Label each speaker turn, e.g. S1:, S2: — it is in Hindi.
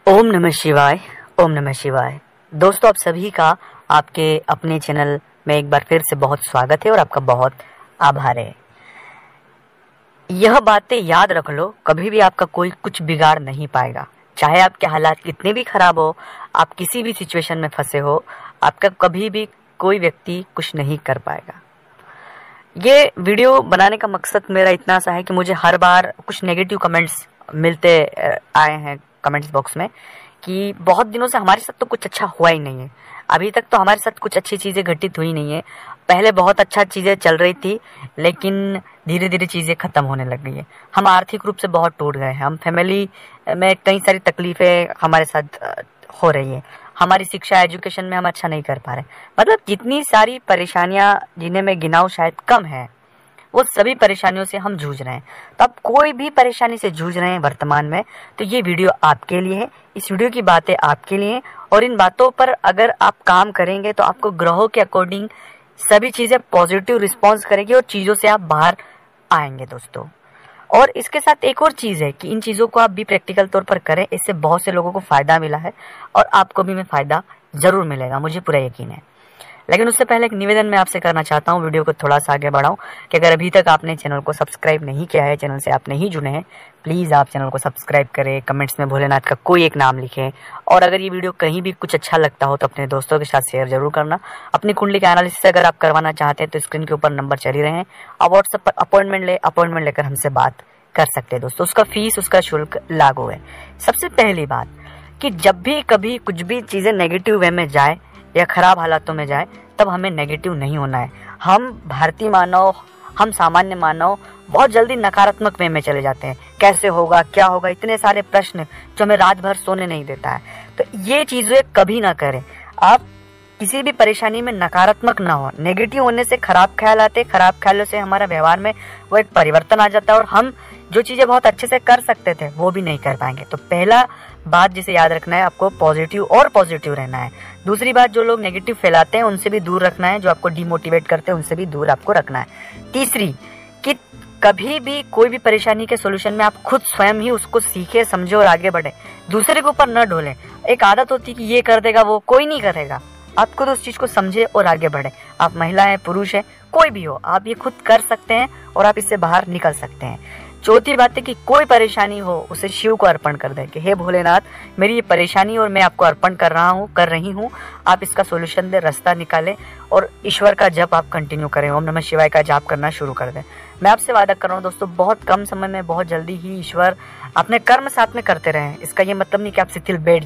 S1: ओम नमः शिवाय। ओम नमः शिवाय। दोस्तों, आप सभी का आपके अपने चैनल में एक बार फिर से बहुत स्वागत है और आपका बहुत आभार है। यह बातें याद रख लो, कभी भी आपका कोई कुछ बिगाड़ नहीं पाएगा। चाहे आपके हालात कितने भी खराब हो, आप किसी भी सिचुएशन में फंसे हो, आपका कभी भी कोई व्यक्ति कुछ नहीं कर पाएगा। ये वीडियो बनाने का मकसद मेरा इतना सा है कि मुझे हर बार कुछ नेगेटिव कमेंट्स मिलते आए हैं कमेंट्स बॉक्स में कि बहुत दिनों से हमारे साथ तो कुछ अच्छा हुआ ही नहीं है, अभी तक तो हमारे साथ कुछ अच्छी चीज़ें घटित हुई नहीं है। पहले बहुत अच्छा चीज़ें चल रही थी, लेकिन धीरे धीरे चीज़ें ख़त्म होने लग गई है। हम आर्थिक रूप से बहुत टूट गए हैं, हम फैमिली में कई सारी तकलीफ़ें हमारे साथ हो रही है, हमारी शिक्षा एजुकेशन में हम अच्छा नहीं कर पा रहे। मतलब जितनी सारी परेशानियां जिन्हें मैं गिनाऊं शायद कम है, वो सभी परेशानियों से हम जूझ रहे हैं। तो आप कोई भी परेशानी से जूझ रहे हैं वर्तमान में, तो ये वीडियो आपके लिए है। इस वीडियो की बातें आपके लिए हैं और इन बातों पर अगर आप काम करेंगे तो आपको ग्रहों के अकॉर्डिंग सभी चीज़ें पॉजिटिव रिस्पॉन्स करेगी और चीज़ों से आप बाहर आएंगे दोस्तों। और इसके साथ एक और चीज़ है कि इन चीज़ों को आप भी प्रैक्टिकल तौर पर करें, इससे बहुत से लोगों को फ़ायदा मिला है और आपको भी में फ़ायदा ज़रूर मिलेगा, मुझे पूरा यकीन है। लेकिन उससे पहले एक निवेदन मैं आपसे करना चाहता हूँ, वीडियो को थोड़ा सा आगे बढ़ाऊँ, कि अगर अभी तक आपने चैनल को सब्सक्राइब नहीं किया है, चैनल से आप नहीं जुड़े हैं, प्लीज़ आप चैनल को सब्सक्राइब करें, कमेंट्स में भोलेनाथ का कोई एक नाम लिखें। और अगर ये वीडियो कहीं भी कुछ अच्छा लगता हो तो अपने दोस्तों के साथ शेयर जरूर करना। अपनी कुंडली का एनालिसिस अगर आप करवाना चाहते हैं तो स्क्रीन के ऊपर नंबर चल ही रहे हैं, आप व्हाट्सएप पर अपॉइंटमेंट लेकर हमसे बात कर सकते हैं दोस्तों। उसका फीस, उसका शुल्क लागू है। सबसे पहली बात कि जब भी कभी कुछ भी चीज़ें नेगेटिव वे में जाए या खराब हालातों में जाए, तब हमें नेगेटिव नहीं होना है। हम भारतीय मानव, हम सामान्य मानव बहुत जल्दी नकारात्मक वे में चले जाते हैं। कैसे होगा, क्या होगा, इतने सारे प्रश्न जो हमें रात भर सोने नहीं देता है। तो ये चीज़ें कभी ना करें। आप किसी भी परेशानी में नकारात्मक ना हो। नेगेटिव होने से खराब ख्याल आते, खराब ख्यालों से हमारा व्यवहार में वो एक परिवर्तन आ जाता है और हम जो चीज़ें बहुत अच्छे से कर सकते थे वो भी नहीं कर पाएंगे। तो पहला बात जिसे याद रखना है, आपको पॉजिटिव रहना है। दूसरी बात, जो लोग नेगेटिव फैलाते हैं उनसे भी दूर रखना है, जो आपको डिमोटिवेट करते हैं उनसे भी दूर आपको रखना है। तीसरी कि कभी भी कोई भी परेशानी के सोल्यूशन में आप खुद स्वयं ही उसको सीखे, समझे और आगे बढ़े, दूसरे के ऊपर न ढोलें। एक आदत होती है कि ये कर देगा, वो कोई नहीं करेगा। आप खुद उस चीज़ को समझे और आगे बढ़े। आप महिला हैं, पुरुष हैं, कोई भी हो, आप ये खुद कर सकते हैं और आप इससे बाहर निकल सकते हैं। चौथी बात है कि कोई परेशानी हो उसे शिव को अर्पण कर दें कि हे भोलेनाथ, मेरी ये परेशानी और मैं आपको अर्पण कर रही हूँ, आप इसका सोल्यूशन दें, रास्ता निकालें और ईश्वर का जप आप कंटिन्यू करें। ओम नमः शिवाय का जाप करना शुरू कर दें। मैं आपसे वादा कर रहा हूँ दोस्तों, बहुत कम समय में बहुत जल्दी ही ईश्वर अपने कर्म साथ में करते रहें। इसका ये मतलब नहीं कि आप शिथिल बैठ